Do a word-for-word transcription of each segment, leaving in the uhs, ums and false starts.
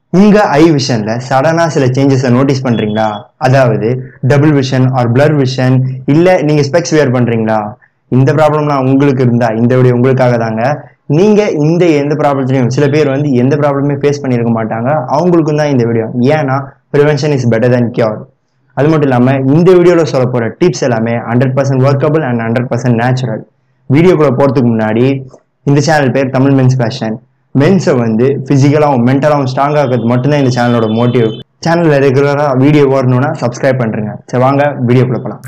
உங்க ஐ விஷன்ல சடனா சில சேஞ்சஸை நோட்டீஸ் பண்றீங்களா? அதாவது double vision or blur vision, இல்ல நீங்க ஸ்பெக்ஸ் வேர் பண்றீங்களா? இந்த ப்ராப்ளம்லாம் உங்களுக்கு இருந்தா இந்த வீடியோ உங்களுக்காக தாங்க. நீங்க இந்த எந்த ப்ராப்ளத்திலையும் சில பேர் வந்து எந்த ப்ராப்ளமே ஃபேஸ் பண்ணியிருக்க மாட்டாங்க, அவங்களுக்கும் தான் இந்த வீடியோ. ஏன்னா prevention is better than cure. அது மட்டும் இல்லாம இந்த வீடியோல சொல்ல போற டிப்ஸ் எல்லாமே hundred percent workable and hundred percent natural. வீடியோக்குள்ள போறதுக்கு முன்னாடி இந்த சேனல் பேர் தமிழ் மென்ஸ் ஃபேஷன். மென்ஸை வந்து பிசிக்கலாகவும் மென்டலாகவும் ஸ்ட்ராங் ஆகிறது மட்டும்தான் இந்த சேனலோட மோட்டிவ். சேனல்ல ரெகுலராக வீடியோ வரணும்னா சப்ஸ்கிரைப் பண்ணுறேங்க. சரி வாங்க வீடியோக்குள்ள போகலாம்.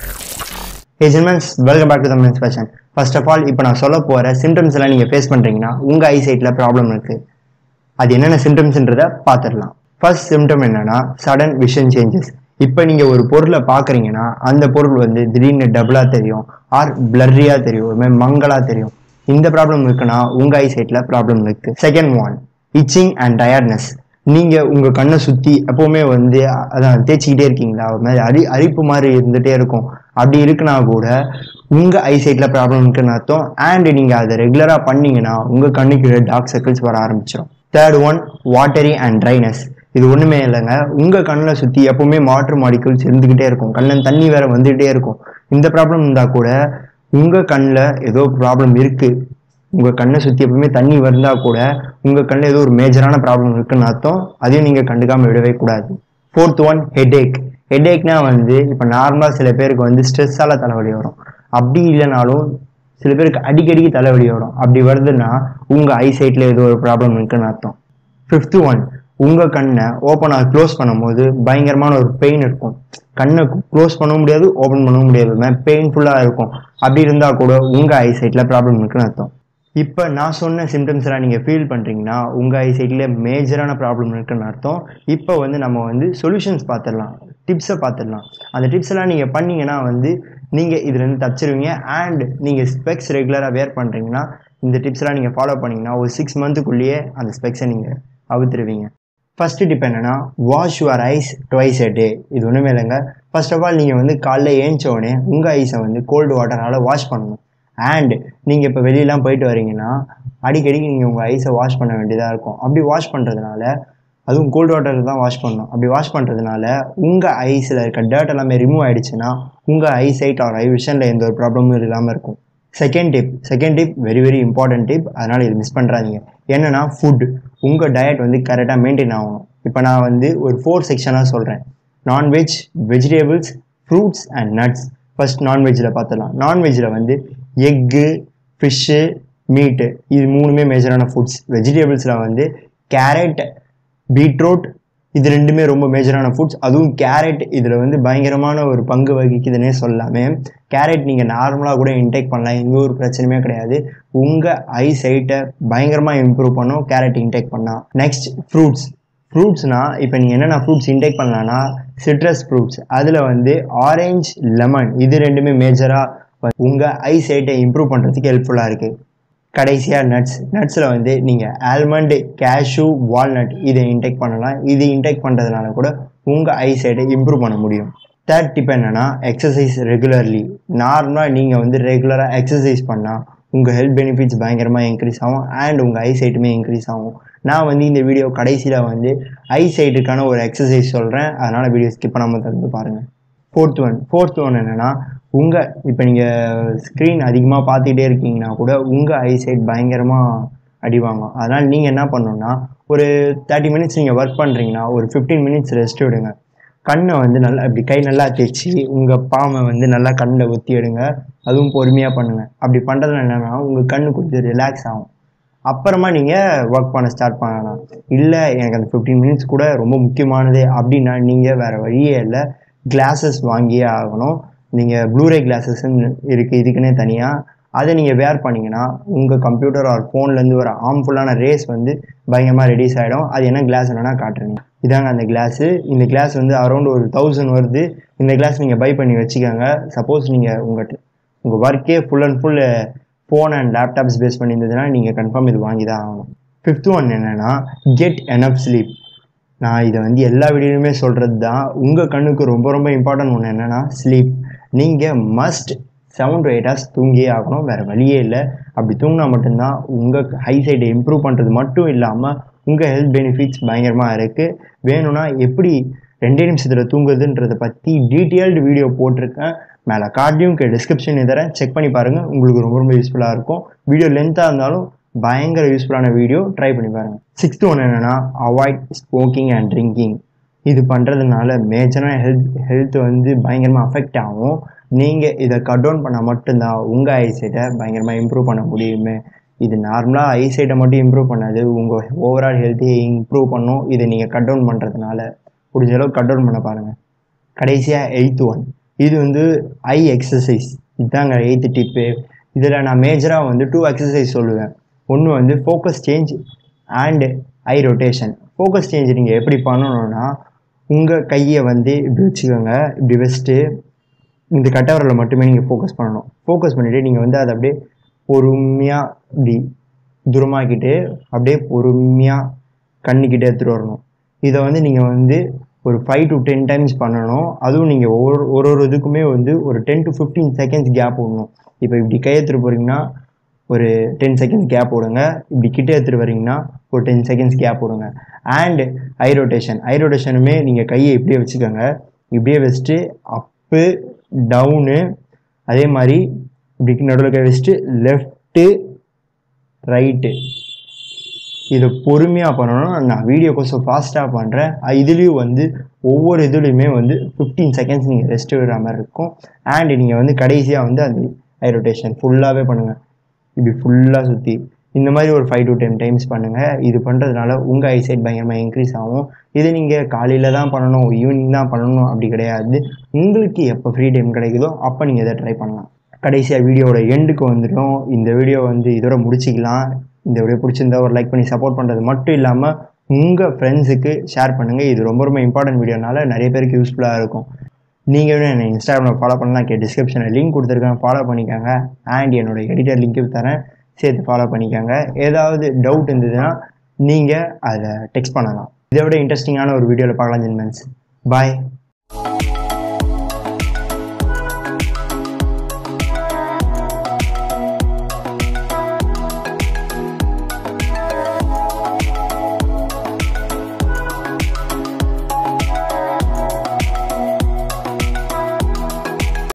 ஹே ஜென்மன்ஸ், welcome back to Tamil men's fashion. First of all இப்போ நான் சொல்ல போகிற சிம்டம்ஸ் எல்லாம் நீங்கள் ஃபேஸ் பண்ணுறீங்கன்னா உங்கள் ஐசைட்டில் ப்ராப்ளம் இருக்குது. அது என்னென்ன சிம்டம்ஸ்ன்றதை பார்த்துடலாம். ஃபர்ஸ்ட் சிம்டம் என்னன்னா சடன் விஷன் சேஞ்சஸ். இப்போ நீங்கள் ஒரு பொருளை பார்க்குறீங்கன்னா அந்த பொருள் வந்து திடீர்னு டபுளாக தெரியும், ஆர் பிளர்ரியாக தெரியும், ஒரு மாதிரி மங்களாக தெரியும். இந்த ப்ராப்ளம் இருக்குன்னா உங்க ஐசைட்ல ப்ராப்ளம் இருக்கு. Second one, itching and tiredness. நீங்க உங்க கண்ணை சுத்தி எப்பவுமே வந்து அதான் தேய்ச்சிக்கிட்டே இருக்கீங்களா, ஒரு மாதிரி அரி அரிப்பு மாதிரி இருந்துட்டே இருக்கும். அப்படி இருக்குன்னா கூட உங்க ஐசைட்ல ப்ராப்ளம் இருக்குன்னு அர்த்தம். அண்ட் நீங்க அதை ரெகுலரா பண்ணீங்கன்னா உங்க கண்ணுக்கு டார்க் சர்க்கிள்ஸ் வர ஆரம்பிச்சிடும். Third one, watery and dryness. இது ஒண்ணுமே இல்லைங்க, உங்க கண்ணில் சுத்தி எப்பவுமே வாட்டர் மாலிகுல்ஸ் இருந்துகிட்டே இருக்கும், கண்ணில் தண்ணி வேற வந்துகிட்டே இருக்கும். இந்த ப்ராப்ளம் இருந்தா கூட உங்க கண்ணில் ஏதோ ப்ராப்ளம் இருக்கு. உங்க கண்ணை சுத்தி எப்பவுமே தண்ணி வந்தா கூட உங்க கண்ணில் ஏதோ ஒரு மேஜரான ப்ராப்ளம் இருக்குன்னு அர்த்தம். அதையும் நீங்க கண்டுக்காம விடவே கூடாது. Fourth one, headache. ஹெட்ஏக்னா வந்து இப்போ நார்மலாக சில பேருக்கு வந்து ஸ்ட்ரெஸ்ஸால தலைவலி வரும். அப்படி இல்லைனாலும் சில பேருக்கு அடிக்கடிக்கு தலைவலி வரும். அப்படி வருதுன்னா உங்க ஐசைட்ல ஏதோ ஒரு ப்ராப்ளம் இருக்குன்னு அர்த்தம். ஃபிஃப்த் ஒன், உங்க கண்ணை ஓப்பன் ஆக க்ளோஸ் பண்ணும் போது பயங்கரமான ஒரு பெயின் இருக்கும். கண்ணை க்ளோஸ் பண்ண முடியாது, ஓப்பன் பண்ண முடியாது, பெயின்ஃபுல்லா இருக்கும். அப்படி இருந்தா கூட உங்க ஐசைட்ல ப்ராப்ளம் இருக்குன்னு அர்த்தம். இப்போ நான் சொன்ன சிம்டம்ஸ் எல்லாம் நீங்க ஃபீல் பண்றீங்கன்னா உங்க ஐசைட்ல மேஜரான ப்ராப்ளம் இருக்குன்னு அர்த்தம். இப்போ வந்து நம்ம வந்து சொல்யூஷன்ஸ் பார்த்துடலாம், டிப்ஸை பார்த்துடலாம். அந்த டிப்ஸ் எல்லாம் நீங்க பண்ணீங்கன்னா வந்து நீங்க இதுல இருந்து தப்பிச்சிருவீங்க. அண்ட் நீங்க ஸ்பெக்ஸ் ரெகுலரா வேர் பண்றீங்கன்னா இந்த டிப்ஸ் எல்லாம் நீங்க ஃபாலோ பண்ணீங்கன்னா ஒரு சிக்ஸ் மந்த்துக்குள்ளேயே அந்த ஸ்பெக்ஸை நீங்க அவுத்துருவீங்க. ஃபர்ஸ்ட் டிப் என்னன்னா, wash your eyes twice a day. இது ஒன்றுமே இல்லைங்க. ஃபர்ஸ்ட் ஆஃப் ஆல் நீங்கள் வந்து காலைல ஏஞ்சோடனே உங்கள் ஐஸை வந்து கோல்டு வாட்டரால் வாஷ் பண்ணணும். அண்ட் நீங்கள் இப்போ வெளியெலாம் போயிட்டு வரீங்கன்னா அடிக்கடிக்கு நீங்கள் உங்கள் ஐஸை வாஷ் பண்ண வேண்டியதாக இருக்கும். அப்படி வாஷ் பண்ணுறதுனால, அதுவும் கோல்டு வாட்டரில் தான் வாஷ் பண்ணணும். அப்படி வாஷ் பண்ணுறதுனால உங்கள் ஐஸில் இருக்க டர்ட் எல்லாமே ரிமூவ் ஆகிடுச்சுன்னா உங்கள் ஐசைட் ஆர் ஐ விஷனில் எந்த ஒரு ப்ராப்ளமும் இல்லாமல் இருக்கும். Second tip second tip very very important tip, அதனால் இது மிஸ் பண்ணுறாதீங்க. என்னன்னா ஃபுட். உங்கள் டயட் வந்து கரெக்டாக மெயின்டைன் ஆகணும். இப்போ நான் வந்து ஒரு ஃபோர் செக்ஷனாக சொல்கிறேன். Non veg, vegetables, fruits and nuts. First நான்வெஜ்ஜில் பார்த்துடலாம். நான்வெஜ்ஜில் வந்து எக்கு, ஃபிஷ்ஷு, மீட்டு, இது மூணுமே மேஜரான ஃபுட்ஸ். வெஜிடேபிள்ஸில் வந்து கேரட், பீட்ரூட், இது ரெண்டுமே ரொம்ப மேஜரான ஃபுட்ஸ். அதுவும் கேரட் இதில் வந்து பயங்கரமான ஒரு பங்கு வகிக்குதுன்னே சொல்லாமே. கேரட் நீங்கள் நார்மலாக கூட இன்டேக் பண்ணலாம், எந்த ஒரு பிரச்சனையுமே கிடையாது. உங்கள் ஐசைட்டை பயங்கரமாக இம்ப்ரூவ் பண்ணும் கேரட் இன்டேக் பண்ணால். Next fruits. ஃப்ரூட்ஸ்னால் இப்போ நீங்கள் என்னென்ன ஃப்ரூட்ஸ் இன்டேக் பண்ணலான்னா சிட்ரஸ் ஃப்ரூட்ஸ். அதில் வந்து ஆரஞ்ச், லெமன், இது ரெண்டுமே மேஜராக உங்கள் ஐசைட்டை இம்ப்ரூவ் பண்ணுறதுக்கு ஹெல்ப்ஃபுல்லாக இருக்குது. கடைசியாக நட்ஸ். நட்ஸில் வந்து நீங்கள் ஆல்மண்டு, கேஷ்யூ, வால்நட் இதை இன்டேக் பண்ணலாம். இது இன்டேக் பண்ணுறதுனால கூட உங்கள் ஐசைட்டை இம்ப்ரூவ் பண்ண முடியும். தேர்ட் டிப் என்னன்னா, எக்ஸசைஸ் ரெகுலர்லி. நார்மலாக நீங்கள் வந்து ரெகுலராக எக்ஸசைஸ் பண்ணால் உங்கள் ஹெல்த் பெனிஃபிட்ஸ் பயங்கரமாக இன்க்ரீஸ் ஆகும். அண்ட் உங்கள் ஐசைட்டுமே இன்க்ரீஸ் ஆகும். நான் வந்து இந்த வீடியோ கடைசியில் வந்து ஐசைட்டுக்கான ஒரு எக்ஸசைஸ் சொல்கிறேன், அதனால் வீடியோ ஸ்கிப் பண்ணாமல் தந்து பாருங்கள். ஃபோர்த் ஒன் ஃபோர்த் ஒன் என்னென்னா, உங்கள் இப்போ நீங்கள் ஸ்க்ரீன் அதிகமாக பார்த்துக்கிட்டே இருக்கீங்கன்னா கூட உங்கள் ஐசைட் பயங்கரமாக அடிவாங்கும். அதனால் நீங்கள் என்ன பண்ணணுன்னா, ஒரு தேர்ட்டி மினிட்ஸ் நீங்கள் ஒர்க் பண்ணுறீங்கன்னா ஒரு ஃபிஃப்டீன் மினிட்ஸ் ரெஸ்ட் விடுங்க. கண்ணை வந்து நல்லா இப்படி கை நல்லா தேய்ச்சி உங்கள் பாமை வந்து நல்லா கண்ணில் ஒத்தி எடுங்க. அதுவும் பொறுமையாக பண்ணுங்கள். அப்படி பண்ணுறதுல என்னென்னா உங்கள் கண்ணு கொஞ்சம் ரிலாக்ஸ் ஆகும். அப்புறமா நீங்கள் ஒர்க் பண்ண ஸ்டார்ட் பண்ணலாம். இல்லை எனக்கு அந்த ஃபிஃப்டீன் மினிட்ஸ் கூட ரொம்ப முக்கியமானது அப்படின்னா நீங்கள் வேறு வழியே இல்லை, கிளாஸஸ் வாங்கியே ஆகணும். நீங்கள் ப்ளூரே கிளாஸஸ்ன்னு இருக்குது, இதுக்குன்னே தனியாக. அதை நீங்கள் வேர் பண்ணிங்கன்னா உங்கள் கம்ப்யூட்டர் ஆர் ஃபோன்லேருந்து ஒரு ஹார்ம்ஃபுல்லான ரேஸ் வந்து பயங்கரமாக ரெடியூஸ் ஆகிடும். அது என்ன கிளாஸ் என்னன்னா காட்டுறீங்க. இதாங்க அந்த கிளாஸு. இந்த கிளாஸ் வந்து அரௌண்ட் ஒரு தௌசண்ட் வருது. இந்த கிளாஸ் நீங்கள் பை பண்ணி வச்சுக்கோங்க. சப்போஸ் நீங்கள் உங்கள் உங்கள் ஒர்க்கே full and full phone and laptops face பண்ணியிருந்ததுன்னா நீங்கள் கன்ஃபார்ம் இது வாங்கி தான் ஆகணும். ஃபிஃப்த் ஒன் என்னென்னா, கெட் எனஃப் ஸ்லீப். நான் இதை வந்து எல்லா வீடியோலுமே சொல்கிறது தான். உங்கள் கண்ணுக்கு ரொம்ப ரொம்ப இம்பார்ட்டன்ட் ஒன்று என்னென்னா ஸ்லீப். நீங்கள் must seven to eight hours தூங்கியே ஆகணும், வேறு வழியே இல்லை. அப்படி தூங்கினா மட்டும்தான் உங்கள் ஐசைட்டை இம்ப்ரூவ் பண்ணுறது மட்டும் இல்லாமல் உங்கள் ஹெல்த் பெனிஃபிட்ஸ் பயங்கரமாக இருக்குது. வேணும்னா எப்படி ரெண்டே நிமிஷத்தில் தூங்குதுன்றதை பற்றி டீட்டெயில்டு வீடியோ போட்டிருக்கேன். மேலே கார்டையும் டிஸ்கிரிப்ஷன் தரேன், செக் பண்ணி பாருங்கள். உங்களுக்கு ரொம்ப ரொம்ப யூஸ்ஃபுல்லாக இருக்கும். வீடியோ லென்த்தாக இருந்தாலும் பயங்கர யூஸ்ஃபுல்லான வீடியோ, ட்ரை பண்ணி பாருங்கள். சிக்ஸ்த் ஒன்று என்னென்னா அவாய்ட் ஸ்மோக்கிங் அண்ட் ட்ரிங்கிங். இது பண்ணுறதுனால மேஜரான ஹெல்த் ஹெல்த் வந்து பயங்கரமாக அஃபெக்ட் ஆகும். நீங்கள் இதை கட் டவுன் பண்ணால் மட்டும்தான் உங்கள் ஐசைட்டை பயங்கரமாக இம்ப்ரூவ் பண்ண முடியுமே. இது நார்மலாக ஐசைட்டை மட்டும் இம்ப்ரூவ் பண்ணாது, உங்கள் ஓவரால் ஹெல்த்தையே இம்ப்ரூவ் பண்ணும். இதை நீங்கள் கட் டவுன் பண்ணுறதுனால முடிஞ்ச அளவுக்கு கட் டவுன் பண்ண பாருங்கள். கடைசியாக எயித்து ஒன், இது வந்து ஐ எக்ஸசைஸ். இதுதாங்க எயித்து டிப்பு. இதில் நான் மேஜராக வந்து டூ எக்ஸசைஸ் சொல்லுவேன். ஒன்று வந்து focus change and eye rotation. Focus change நீங்கள் எப்படி பண்ணணும்னா, உங்கள் கையை வந்து இப்படி வச்சுக்கோங்க. இப்படி வச்சுட்டு இந்த கட்டவரில் மட்டுமே நீங்கள் ஃபோக்கஸ் பண்ணணும். ஃபோக்கஸ் பண்ணிவிட்டு நீங்கள் வந்து அதை அப்படியே பொறுமையாக இப்படி தூரமாக்கிட்டு அப்படியே பொறுமையாக கண்ணுக்கிட்டே எடுத்துகிட்டு வரணும். இதை வந்து நீங்கள் வந்து ஒரு ஃபைவ் டு டென் டைம்ஸ் பண்ணணும். அதுவும் நீங்கள் ஒவ்வொரு ஒரு ஒரு இதுக்குமே வந்து ஒரு ten to fifteen seconds gap விடணும். இப்போ இப்படி கை எடுத்துகிட்டு போகிறீங்கன்னா ஒரு டென் செகண்ட்ஸ் கேப் விடுங்க. இப்படி கிட்டே எடுத்துகிட்டு வரீங்கன்னா ஒரு டென் செகண்ட்ஸ் கேப் விடுங்க. And eye rotation. ஐ ரொட்டேஷனுமே நீங்கள் கையை இப்படியே வச்சுக்கோங்க. இப்படியே வச்சுட்டு அப்பு டவுனு, அதே மாதிரி இப்படி நடுவில் கை வச்சுட்டு லெஃப்ட்டு ரைட்டு. இதை பொறுமையாக பண்ணணும். நான் வீடியோ கொஞ்சம் ஃபாஸ்ட்டாக பண்ணுறேன். இதுலேயும் வந்து ஒவ்வொரு இதுலேயுமே வந்து ஃபிஃப்டீன் செகண்ட்ஸ் நீங்கள் ரெஸ்ட் விடுற மாதிரி இருக்கும். அண்ட் நீங்கள் வந்து கடைசியாக வந்து அந்த ஐ ரொட்டேஷன் ஃபுல்லாகவே பண்ணுங்கள். இப்படி ஃபுல்லாக சுற்றி இந்த மாதிரி ஒரு ஃபைவ் டு டென் டைம்ஸ் பண்ணுங்கள். இது பண்ணுறதுனால உங்கள் ஐசைட் பயங்கரமாக இன்க்ரீஸ் ஆகும். இது நீங்கள் காலையில் தான் பண்ணணும், ஈவினிங் தான் பண்ணணும் அப்படி கிடையாது. உங்களுக்கு எப்போ ஃப்ரீ டைம் கிடைக்குதோ அப்போ நீங்கள் இதை ட்ரை பண்ணலாம். கடைசியாக வீடியோவோட எண்டுக்கு வந்துட்டோம். இந்த வீடியோ வந்து இதோட முடிச்சிக்கலாம். இந்த வீடியோ பிடிச்சிருந்தா ஒரு லைக் பண்ணி சப்போர்ட் பண்ணுறது மட்டும் இல்லாமல் உங்கள் ஃப்ரெண்ட்ஸுக்கு ஷேர் பண்ணுங்கள். இது ரொம்ப ரொம்ப இம்பார்ட்டன்ட் வீடியோனால நிறைய பேருக்கு யூஸ்ஃபுல்லாக இருக்கும். நீங்கள் வேணும் என்னை இன்ஸ்டாகிராமில் ஃபாலோ பண்ணலாம். கே டிஸ்கிரிப்ஷனில் லிங்க் கொடுத்துருக்கேன், ஃபாலோ பண்ணிக்கோங்க. அண்ட் என்னோடய எடிட்டர் லிங்க்கு தரேன், சேர்த்து ஃபாலோ பண்ணிக்கோங்க. ஏதாவது டவுட் இருந்ததுன்னா நீங்கள் அதை டெக்ஸ்ட் பண்ணலாம். இதை விட இன்ட்ரெஸ்டிங்கான ஒரு வீடியோவில் பார்க்கலாம் ஜென்மன்ஸ். பாய்.